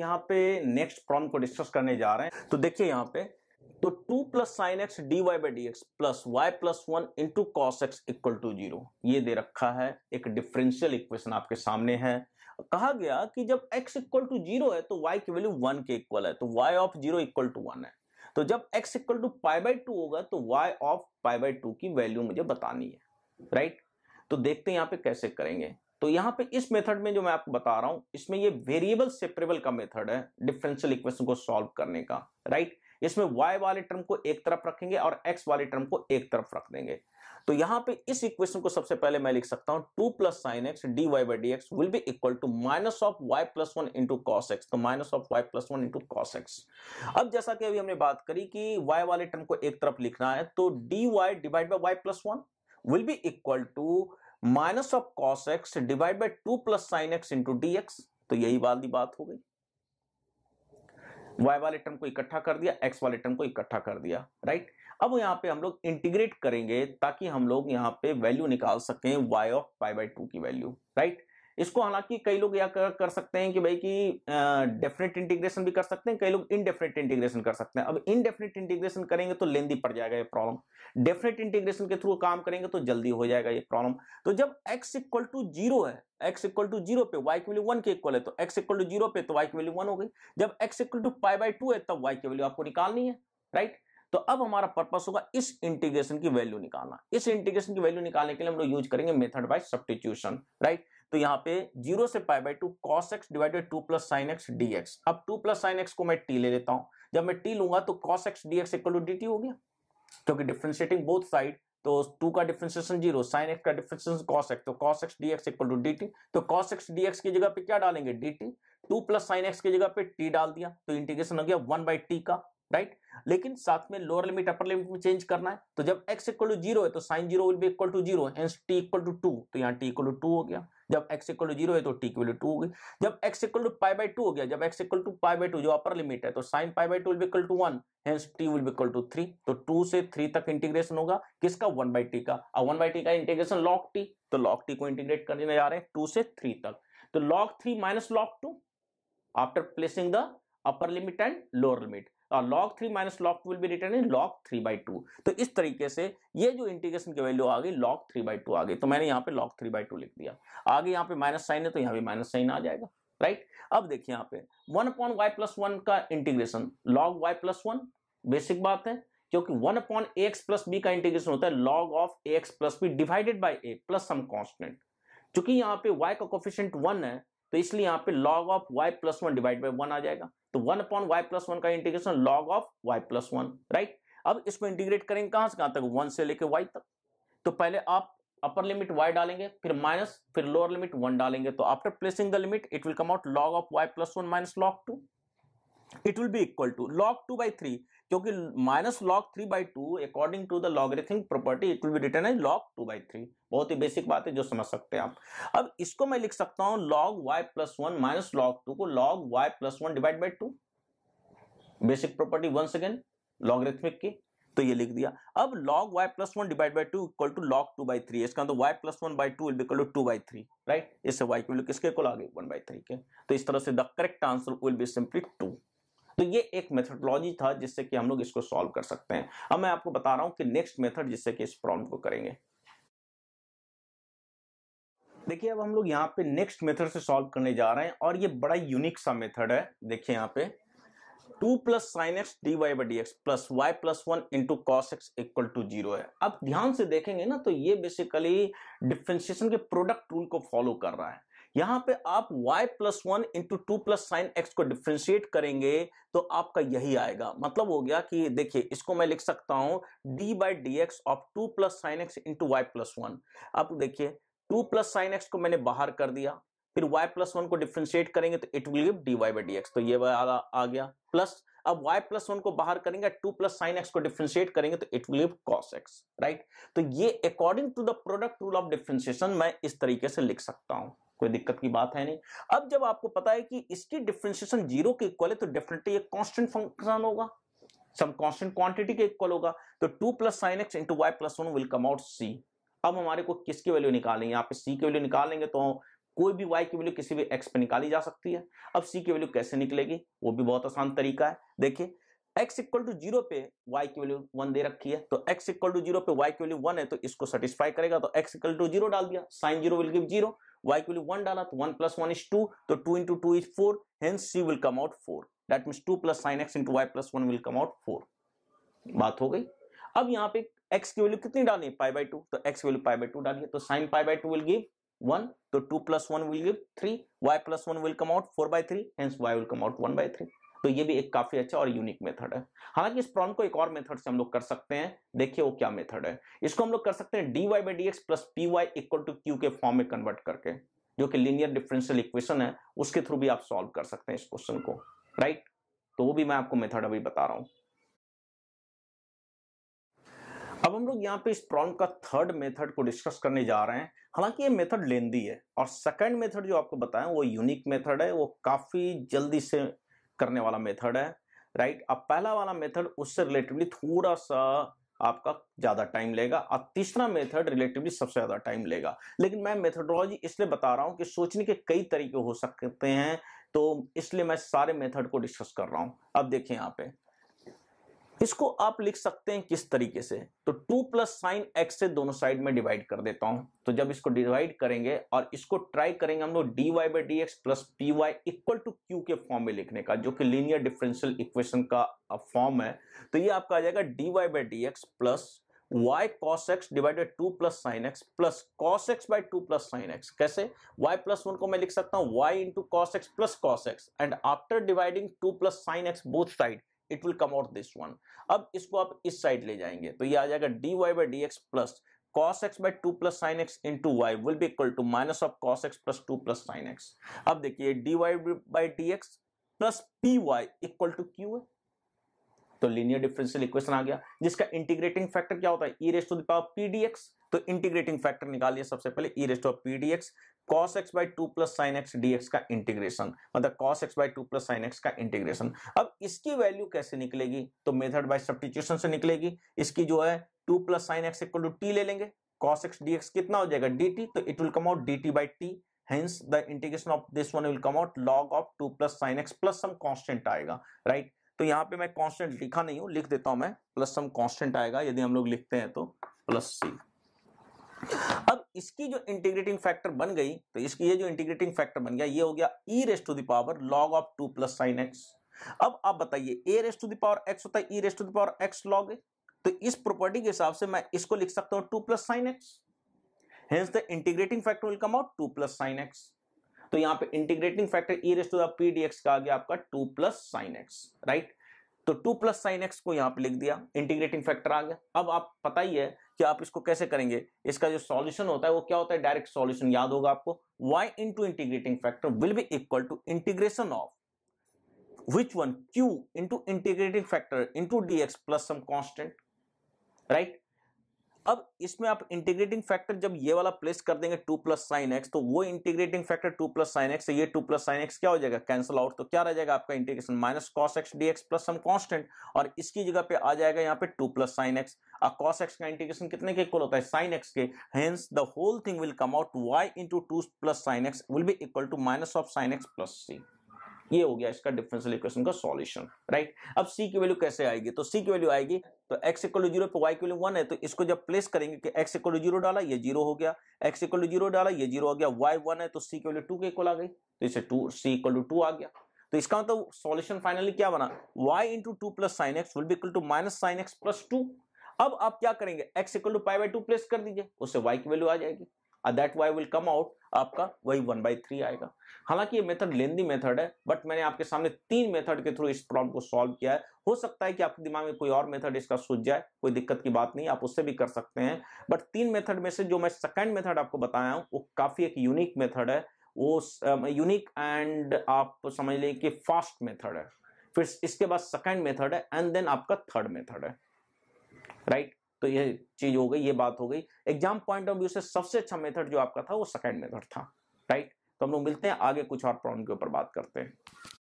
यहाँ पे next problem को डिस्कस करने जा रहे हैं। तो देखिए यहाँ पे, तो 2 plus sine x d y by d x plus y plus 1 into cos x equal to 0, ये दे रखा है। एक डिफरेंशियल इक्वेशन आपके सामने है। कहा गया कि जब x इक्वल टू 0 है तो y की वैल्यू 1 के इक्वल है, तो y ऑफ 0 इक्वल टू 1 है। तो जब x equal to pi by 2 होगा तो y ऑफ पाई बाई 2 की वैल्यू मुझे बतानी है, राइट। तो देखते हैं यहाँ पे कैसे करेंगे। तो यहाँ पे इस मेथड में जो मैं आपको बता रहा हूं, इसमें ये वेरिएबल सेपरेबल का मेथड है डिफरेंशियल इक्वेशन को सॉल्व करने का, राइट। इसमें y वाले टर्म को एक तरफ रखेंगे और x वाले टर्म को एक तरफ रख देंगे। तो यहाँ पे इस इक्वेशन को सबसे पहले मैं लिख सकता हूं 2 plus sine x d y by d x will be equal to minus of y plus 1 into cos x, तो minus of y plus 1 into cos x. अब जैसा कि अभी हमने बात करी कि y वाले टर्म को एक तरफ लिखना है, तो d y divide by y plus 1 will be equal to minus of cos x divide by 2 plus sine x into d x. तो यही वाली बात हो गई। y वाले टर्म को इकट्ठा कर दिया, x वाले टर्म को इकट्ठा कर दिया, राइट। अब यहाँ पे हम लोग इंटीग्रेट करेंगे ताकि हम लोग यहाँ पे वैल्यू निकाल सकें y ऑफ पाई बाई 2 की वैल्यू, राइट। इसको हालांकि कई लोग यह कर सकते हैं कि भाई कि डेफिनेट इंटीग्रेशन भी कर सकते हैं, कई लोग इनडेफिनेट इंटीग्रेशन कर सकते हैं। अब इनडेफिनेट इंटीग्रेशन करेंगे तो लेंदी पड़ जाएगा ये प्रॉब्लम। डेफिनेट इंटीग्रेशन के थ्रू काम करेंगे तो जल्दी हो जाएगा ये प्रॉब्लम। तो जब x इक्वल टू 0 है, x इक्वल टू 0 पे y की वैल्यू 1 के इक्वल है, तो x इक्वल टू 0 पे तो y की वैल्यू 1 हो गई। जब x equal to pi by 2 है तब y की वैल्यू आपको निकालनी है, राइट। तो अब हमारा पर्पस होगा इस इंटीग्रेशन की वैल्यू निकालना। इस इंटीग्रेशन की वैल्यू निकालने के लिए हम लोग यूज करेंगे मेथड बाय सब्स्टिट्यूशन, राइट। तो यहाँ पे 0 से pi by 2 cos x divided 2 plus sine x d x. अब 2 प्लस साइन एक्स को मैं t ले लेता हूं। जब मैं t लूंगा तो cos x dx equal to dt हो गया, क्योंकि डिफरेंशिएटिंग बोथ साइड, तो 2 का डिफरेंशिएशन 0, साइन एक्स का डिफरेंशिएशन cos x, तो cos x dx equal to dt। तो cos x dx की जगह पे क्या डालेंगे, dt। 2 प्लस साइन एक्स की जगह पे t डाल दिया, तो इंटीग्रेशन हो गया 1 बाई t का, राइट। लेकिन साथ में लोअर लिमिट अपर लिमिट में चेंज करना है। तो जब x इक्वल टू 0 है तो sin 0 will be equal to 0, hence t equal to 2, तो यहाँ t इक्वल टू 2 हो गया। जब x इक्वल टू 0 है तो t की वैल्यू 2 हो गई। जब x equal to pi by 2 हो गया, जब x equal to pi by 2 जो अपर लिमिट है, तो sin pi by 2 will be equal to 1, hence t will be equal to 3। तो 2 से 3 तक इंटीग्रेशन होगा किसका, 1 बाई t का। और 1 बाई t का इंटीग्रेशन log t, तो log t को इंटीग्रेट करने जा रहे हैं 2 से 3 तक। तो log 3 minus log 2 after placing the upper limit and lower limit, और log 3 minus log 2 will be written in log 3 by 2। तो इस तरीके से ये जो इंटीग्रेशन की वैल्यू आ गई log 3 बाई 2 आ गई। तो मैंने यहाँ पे log 3 बाई 2 लिख दिया। आगे यहाँ पे माइनस साइन है तो यहाँ पे माइनस साइन आ जाएगा, राइट। अब देखिए यहाँ पे 1 अपॉन वाई प्लस 1 का integration log y plus 1, basic बात है, क्योंकि 1 अपॉन ax प्लस b का इंटीग्रेशन होता है log of ax plus b divided by a plus some constant. चूंकि यहाँ पे y का कोफिशिएंट 1 है तो इसलिए यहाँ पे log of y plus 1 divide by 1 आ जाएगा। तो 1 अपॉन वाई प्लस 1 का integration log of y plus 1, right. अब इसको इंटीग्रेट करेंगे कहां से कहां तक, 1 से लेके y तक। तो पहले आप अपर लिमिट y डालेंगे, फिर माइनस, फिर लोअर लिमिट 1 डालेंगे। तो after placing the limit it will come out log of y plus 1 minus log 2, it will be equal to log 2 by 3, क्योंकि minus log 3 by 2 according to the logarithmic property it will be written as log 2 by 3। बहुत ही basic बात है जो समझ सकते हैं आप। अब इसको मैं लिख सकता हूं log y plus 1 minus log 2 को log y plus 1 divide by 2, basic property once again logarithmic की, तो ये लिख दिया। अब log y plus 1 divide by 2 equal to log 2 by 3, इसका तो y plus 1 by 2 will be equal to 2 by 3, right. इससे y की वैल्यू किसके इक्वल आ गई, 1 बाई 3 के। तो इस तरह से the correct answer will be simply 2। तो ये एक मेथडोलॉजी था जिससे कि हम लोग इसको सॉल्व कर सकते हैं। अब मैं आपको बता रहा हूं कि नेक्स्ट मेथड जिससे कि इस प्रॉब्लम को करेंगे। देखिए अब हम लोग यहाँ पे नेक्स्ट मेथड से सॉल्व करने जा रहे हैं और ये बड़ा यूनिक सा मेथड है। देखिए यहाँ पे 2 plus sine x d y by d x plus y plus 1 into cos x equal to 0 है। अब ध्यान से देखेंगे ना तो ये बेसिकली डिफरेंशिएशन के प्रोडक्ट रूल को फॉलो कर रहा है। यहां पे आप y plus 1 into 2 plus sine x को डिफरेंशिएट करेंगे तो आपका यही आएगा। मतलब हो गया कि देखिए इसको मैं लिख सकता हूं d by d x of 2 plus sine x into y plus 1। अब देखिए 2 प्लस साइन एक्स को मैंने बाहर कर दिया, फिर y प्लस 1 को डिफरेंशिएट करेंगे तो it will give dy by d x, तो ये आ गया। प्लस अब y प्लस 1 को बाहर करेंगे, 2 प्लस साइन एक्स को डिफरेंशिएट करेंगे तो it will give cos x, right. तो ये according to the product rule of differentiation मैं इस तरीके से लिख सकता हूं, कोई दिक्कत की बात है नहीं। अब जब आपको पता है कि इसकी डिफरेंशिएशन 0 के इक्वल है तो डेफिनेटली एक कांस्टेंट फंक्शन होगा, सम कांस्टेंट क्वांटिटी के इक्वल होगा। तो 2 plus sine x into y plus 1 will come out c। अब हमारे को किसकी वैल्यू निकालेंगे, यहाँ पे c की वैल्यू निकालेंगे तो कोई भी y की वैल्यू किसी भी x पे निकाली जा सकती है। अब c की वैल्यू कैसे निकलेगी, वो भी बहुत आसान तरीका है। देखिए x इक्वल टू 0 पे y की वैल्यू 1 दे रखी है, तो x इक्वल टू 0 पे y की वैल्यू 1 है, तो इसको सेटिस्फाई करेगा, तो x इक्वल टू 0 डाल दिया, साइन 0 विल गिव 0, y की वैल्यू 1 डाला तो 1 प्लस 1 इज 2, तो 2 into 2 is 4, hence c will come out 4, that means 2 plus sine x into y plus 1 will come out 4। बात हो गई। अब यहाँ पे x की वैल्यू कितनी डालनी है, पाई बाय 2, तो x वैल्यू पाई बाय 2 डालिए, तो sine pi by 2 will give 1, तो 2 plus 1 will give 3, y plus 1 will come out 4 by 3, hence y will come out 1 by 3। तो ये भी एक काफी अच्छा और यूनिक मेथड है। हालांकि इस प्रॉब्लम को एक और मेथड से हम लोग कर सकते हैं, देखिए वो क्या मेथड है। इसको हम लोग कर सकते हैं dy by dx plus py equal to q के फॉर्म में कन्वर्ट करके, जो कि लीनियर डिफरेंशियल इक्वेशन है, उसके थ्रू भी आप सॉल्व कर सकते हैं इस क्वेश्चन को, राइट। तो वो भी मैं आपको मेथड अभी बता रहा हूं। अब हम लोग यहाँ पे इस प्रॉब्लम का थर्ड मेथड को डिस्कस करने जा रहे हैं। हालांकि ये मेथड लेंदी है, और सेकंड मेथड जो आपको बताया वो यूनिक मेथड है, वो काफी जल्दी से करने वाला मेथड है, राइट। अब पहला वाला मेथड उससे रिलेटिवली थोड़ा सा आपका ज्यादा टाइम लेगा, और तीसरा मेथड रिलेटिवली सबसे ज्यादा टाइम लेगा। लेकिन मैं मेथडोलॉजी इसलिए बता रहा हूं कि सोचने के कई तरीके हो सकते हैं, तो इसलिए मैं सारे मेथड को डिस्कस कर रहा हूं। अब देखिए यहाँ पे इसको आप लिख सकते हैं किस तरीके से, तो 2 प्लस साइन एक्स से दोनों साइड में डिवाइड कर देता हूं। तो जब इसको डिवाइड करेंगे और इसको ट्राई करेंगे हम लोग dy by d x plus p y equal to q के फॉर्म में लिखने का, जो कि लीनियर डिफरेंशियल इक्वेशन का फॉर्म है। तो ये आपका आ जाएगा dy by d x plus y cos x divided 2 plus sine x plus cos x by 2 plus sine x. कैसे, y प्लस 1 को मैं लिख सकता हूं y into cos x plus cos x, and after dividing 2 plus sine x both side it will come out this one. अब इसको आप इस साइड ले जाएंगे, तो ये आ जाएगा dy by d x plus cos x by 2 plus sine x into y will be equal to minus of cos x plus 2 plus sine x. अब देखिए dy by d x plus p y equal to q है, तो linear differential equation आ गया, जिसका integrating factor क्या होता है, e raise to the power p dx। तो इंटीग्रेटिंग फैक्टर निकालिए सबसे पहले, e raise to p dx cos x by 2 plus sine x dx का इंटीग्रेशन, मतलब cos x by 2 plus sine x का इंटीग्रेशन। अब इसकी वैल्यू कैसे निकलेगी, तो मेथड बाय सब्स्टिट्यूशन से निकलेगी। इसकी जो है 2 plus sine x equal to t ले लेंगे, cos x dx कितना हो जाएगा dt, तो it will come out dt by t, hence the integration of this one will come out log of 2 plus sine x plus some constant आएगा, right. तो यहाँ पे मैं कांस्टेंट लिखा नहीं हूं, लिख देता हूं मैं, प्लस सम कांस्टेंट आएगा यदि हम लोग लिखते हैं तो प्लस सी। अब इसकी जो इंटीग्रेटिंग फैक्टर बन गई, तो इसकी ये जो इंटीग्रेटिंग फैक्टर बन गया, ये हो गया e raise to the power log of 2 plus sine x. अब आप बताइए a raise to the power x होता है e raise to the power x log, तो इस प्रॉपर्टी के हिसाब से मैं इसको लिख सकता हूं 2 plus sine x, hence the integrating factor will come out 2 plus sine x. तो यहाँ पे integrating factor e raise to the p dx का आ गया आपका 2 प्लस साइन एक्स, राइट। तो 2 प्लस साइन एक्स को यहाँ पे लिख दिया, इंटीग्रेटिंग फैक्टर आ गया। अब आप पता ही है कि आप इसको कैसे करेंगे, इसका जो सॉल्यूशन होता है वो क्या होता है, डायरेक्ट सॉल्यूशन याद होगा आपको, y into integrating factor will be equal to integration of which one, q into integrating factor into dx plus some constant, right. अब इसमें आप इंटीग्रेटिंग फैक्टर जब ये वाला प्लेस कर देंगे 2 प्लस साइन एक्स, तो वो integrating factor 2 plus sine x से ये 2 प्लस साइन एक्स क्या हो जाएगा, कैंसिल आउट, तो क्या रह जाएगा आपका integration minus cos x dx plus some constant, और इसकी जगह पे आ जाएगा यहाँ पे 2 प्लस साइन एक्स। और cos x का इंटीग्रेशन कितने के इक्वल होता है, साइन x के, hence the whole thing will come out y into 2 plus sine x will be equal to minus of sine x plus c. ये हो गया इसका डिफरेंशियल इक्वेशन का सॉल्यूशन, राइट। अब c की वैल्यू कैसे आएगी, तो c की वैल्यू आएगी, तो x इक्वल टू 0 पे y की वैल्यू 1 है, तो इसको जब प्लेस करेंगे कि x इक्वल टू 0 डाला ये 0 हो गया, x इक्वल टू 0 डाला ये 0 हो गया, y 1 है तो c की वैल्यू 2 के इक्वल आ गई, तो इसे c इक्वल टू 2 आ गया। तो इसका मतलब सॉल्यूशन फाइनली क्या बना, y into 2 plus sine x will be equal to minus sine x plus 2। अब आप क्या करेंगे, x equal to pi by 2 place कर दीजिए, उससे y की वैल्यू आ जाएगी, that y will come out आपका वही 1/3 आएगा। हालांकि ये मेथड लेंदी मेथड है, बट मैंने आपके सामने 3 मेथड के थ्रू इस प्रॉब्लम को सॉल्व किया है। हो सकता है कि आपके दिमाग में कोई और मेथड इसका सूझ जाए, कोई दिक्कत की बात नहीं, आप उससे भी कर सकते हैं, बट 3 मेथड में से जो मैं सेकंड मेथड आपको बताया हूं वो काफी एक यूनिक मेथड है, वो यूनिक एंड आप समझ लें कि फास्ट मेथड है। फिर इसके बाद सेकंड मेथड है, एंड देन आपका थर्ड मेथड है, राइट। तो ये चीज हो गई, ये बात हो गई। एग्जाम पॉइंट ऑफ व्यू से सबसे अच्छा मेथड जो आपका था वो सेकंड मेथड था, राइट। तो हम लोग मिलते हैं आगे, कुछ और प्रॉब्लम के ऊपर बात करते हैं।